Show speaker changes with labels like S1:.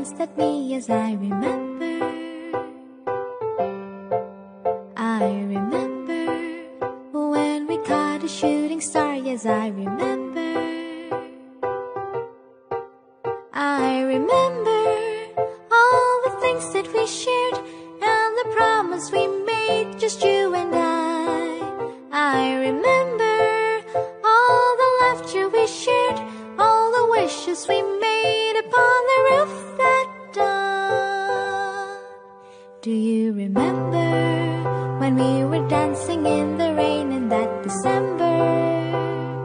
S1: gazed at me as I remember. I remember when we caught a shooting star. Yes, I remember. I remember all the things that we shared and the promise we made, just you and I remember all the laughter we shared, all the wishes we made upon the roof that dawn. Do you remember when we were dancing in the rain in that December?